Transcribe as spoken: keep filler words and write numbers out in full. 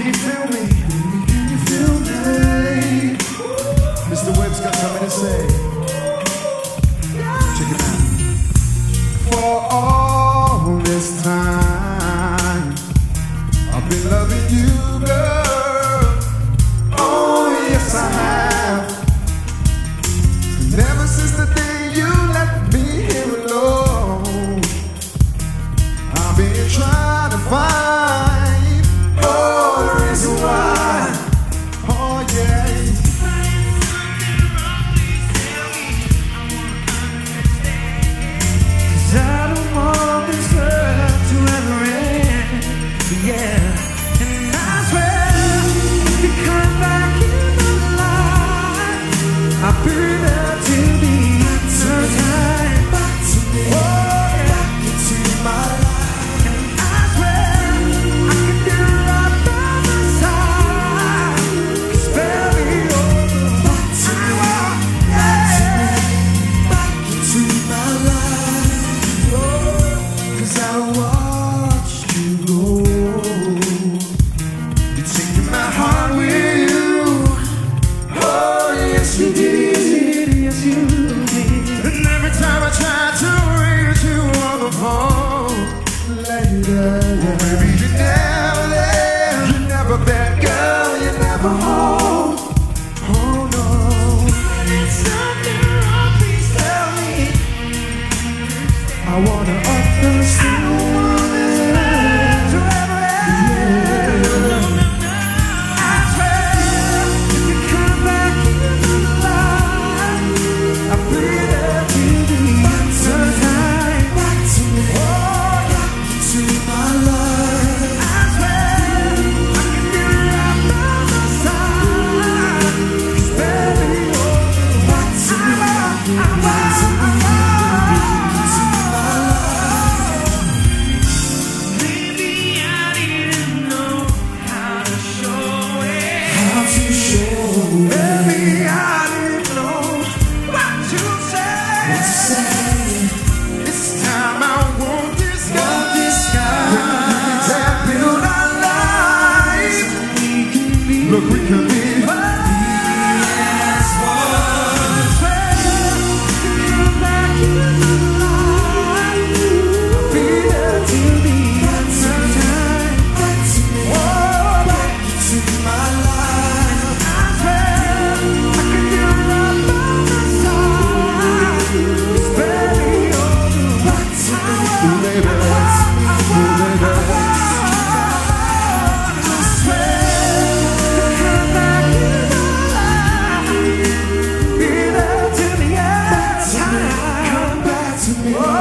Can you feel me? Can you feel me? Mister Webb's got something to say. Check it out. For all this time, I've been loving you, girl. Oh, yes, I have. And ever since the day you left me here alone, I've been trying to find oh, the reason why. Oh, yeah. Cause I don't want this love to ever end. Yeah. And I swear, if you come back in my life, I'll be there to be sometime. Back to me. Oh, yeah. Back into my life. I wanna understand. I wanna to ever end. I swear, if you come back in my life, I'll be there to be sometime. Back to me, oh, back to my life. I swear, I can be right by my side. 'Cause baby, oh, back to me, I want. Baby, I didn't know what to say. This time I want this guy. This guy that build our lives. Look, we can be. Oh